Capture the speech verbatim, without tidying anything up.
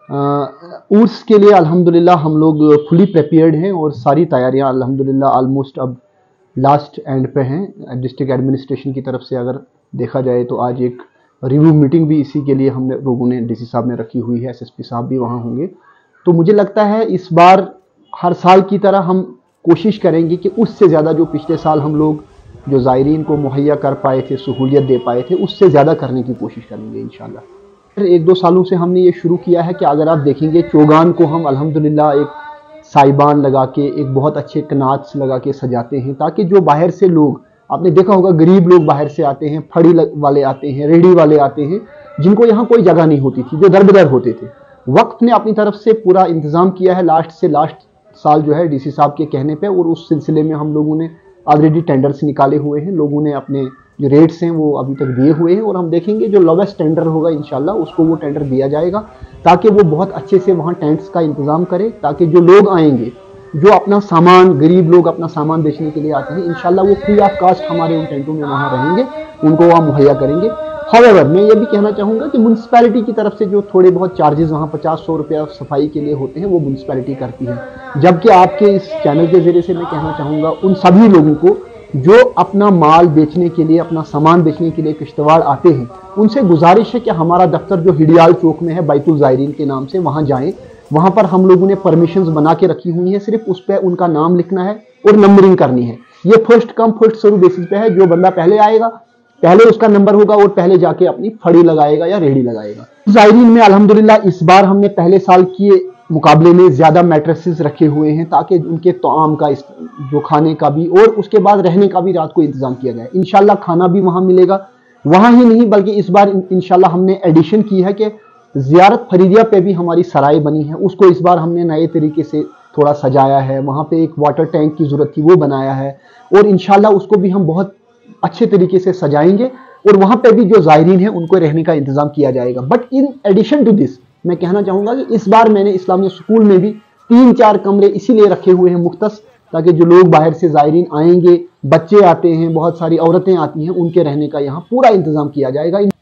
उर्स के लिए अल्हम्दुलिल्लाह हम लोग फुली प्रिपेयर्ड हैं और सारी तैयारियां अल्हम्दुलिल्लाह ऑलमोस्ट अब लास्ट एंड पे हैं। डिस्ट्रिक्ट एडमिनिस्ट्रेशन की तरफ से अगर देखा जाए तो आज एक रिव्यू मीटिंग भी इसी के लिए हमने लोगों ने डीसी साहब ने रखी हुई है, एसएसपी साहब भी वहाँ होंगे। तो मुझे लगता है इस बार हर साल की तरह हम कोशिश करेंगे कि उससे ज़्यादा जो पिछले साल हम लोग जो ज़ायरीन को मुहैया कर पाए थे, सहूलियत दे पाए थे, उससे ज़्यादा करने की कोशिश करेंगे इंशाल्लाह। फिर एक दो सालों से हमने ये शुरू किया है कि अगर आप देखेंगे चौगान को हम अल्हम्दुलिल्लाह एक साइबान लगा के, एक बहुत अच्छे कनात लगा के सजाते हैं, ताकि जो बाहर से लोग, आपने देखा होगा गरीब लोग बाहर से आते हैं, फड़ी वाले आते हैं, रेहड़ी वाले आते हैं, जिनको यहाँ कोई जगह नहीं होती थी, जो दरबदर होते थे। वक्त ने अपनी तरफ से पूरा इंतज़ाम किया है लास्ट से लास्ट साल जो है डीसी साहब के कहने पे, और उस सिलसिले में हम लोगों ने ऑलरेडी टेंडर्स निकाले हुए हैं। लोगों ने अपने जो रेट्स हैं वो अभी तक दिए हुए हैं, और हम देखेंगे जो लोवेस्ट टेंडर होगा इंशाल्लाह उसको वो टेंडर दिया जाएगा, ताकि वो बहुत अच्छे से वहाँ टेंट्स का इंतज़ाम करे, ताकि जो लोग आएंगे, जो अपना सामान, गरीब लोग अपना सामान बेचने के लिए आते हैं, इंशाल्लाह वो फ्री ऑफ कास्ट हमारे उन टेंटों में वहाँ रहेंगे, उनको वहाँ मुहैया करेंगे। हाउएवर मैं ये भी कहना चाहूँगा कि म्यूनसिपैलिटी की तरफ से जो थोड़े बहुत चार्जेस वहाँ पचास सौ रुपया सफाई के लिए होते हैं वो म्यूनसिपैलिटी करती है। जबकि आपके इस चैनल के जरिए से मैं कहना चाहूँगा उन सभी लोगों को जो अपना माल बेचने के लिए, अपना सामान बेचने के लिए किश्तवाड़ आते हैं, उनसे गुजारिश है कि हमारा दफ्तर जो हिडियाल चौक में है बैतुल ज़ायरीन के नाम से, वहाँ जाएँ। वहाँ पर हम लोगों ने परमिशंस बना के रखी हुई हैं, सिर्फ उस पर उनका नाम लिखना है और नंबरिंग करनी है। ये first come first serve basis पे है, जो बंदा पहले आएगा पहले उसका नंबर होगा और पहले जाके अपनी फड़ी लगाएगा या रेहड़ी लगाएगा। ज़ायरीन में अल्हम्दुलिल्लाह इस बार हमने पहले साल के मुकाबले में ज़्यादा मैट्रेसेस रखे हुए हैं, ताकि उनके तआम का, जो खाने का भी और उसके बाद रहने का भी रात को इंतज़ाम किया जाए। इंशाल्लाह खाना भी वहाँ मिलेगा। वहाँ ही नहीं बल्कि इस बार इंशाल्लाह हमने एडिशन की है कि ज़ियारत फरीदिया पे भी हमारी सराय बनी है, उसको इस बार हमने नए तरीके से थोड़ा सजाया है। वहाँ पे एक वाटर टैंक की ज़रूरत थी, वो बनाया है, और इंशाल्लाह उसको भी हम बहुत अच्छे तरीके से सजाएंगे, और वहाँ पे भी जो ज़ायरीन है उनको रहने का इंतज़ाम किया जाएगा। But in addition to this मैं कहना चाहूँगा कि इस बार मैंने इस्लामिया स्कूल में भी तीन चार कमरे इसीलिए रखे हुए हैं मुख्तस, ताकि जो लोग बाहर से ज़ायरीन आएंगे, बच्चे आते हैं, बहुत सारी औरतें आती हैं, उनके रहने का यहाँ पूरा इंतज़ाम किया जाएगा।